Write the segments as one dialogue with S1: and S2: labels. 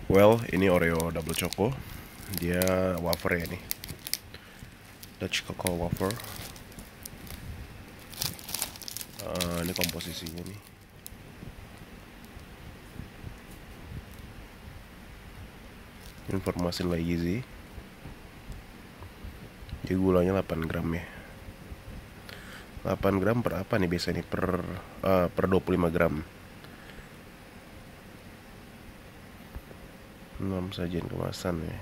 S1: Well, ini Oreo double choco. Dia wafer ya nih. Dutch cocoa wafer. Ini komposisinya nih. Informasi lagi sih. Jadi gulanya 8 gram ya. 8 gram per apa nih biasanya per 25 gram. 6 sajian kemasan ya.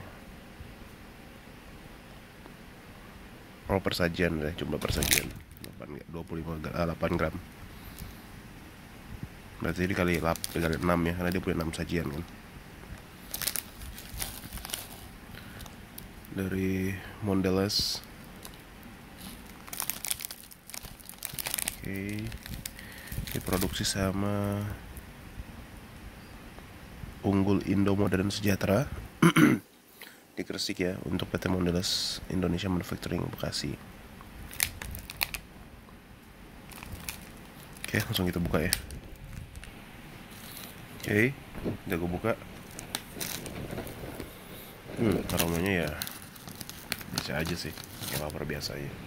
S1: Oh, persajian deh, jumlah persajian 8 gram. Berarti dikali 6 ya, karena dia punya 6 sajian kan. Dari Mondelez. Oke. Diproduksi sama Unggul Indo Modern Sejahtera di Gresik ya, untuk PT Mondelez Indonesia Manufacturing Bekasi. Oke, langsung kita buka ya. Oke, udah gue buka. Aromanya ya biasa aja sih, kayak wafer biasa aja.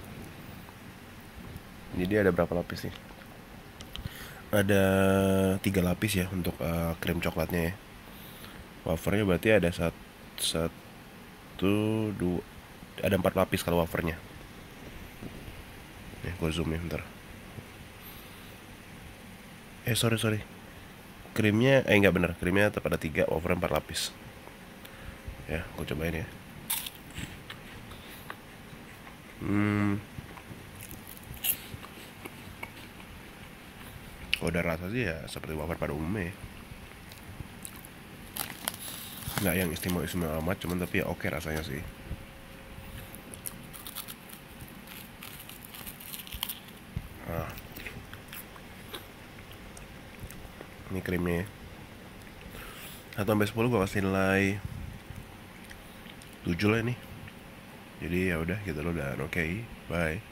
S1: Jadi ada berapa lapis nih? Ada 3 lapis ya untuk krim coklatnya ya. Wafernya berarti ada satu, dua, ada 4 lapis kalau wafernya. Nih, gue zoom ya bentar. Sorry. Krimnya, nggak bener. Krimnya tetap ada 3, wafernya 4 lapis. Ya, gue cobain ya. Kalau udah rasa sih ya seperti wafer pada umumnya ya. Nggak yang istimewa amat, cuman tapi ya oke rasanya sih. Ini krimnya ya. 1 sampai 10 gue kasih nilai 7 lah ini. Jadi ya udah, kita udah oke. Bye.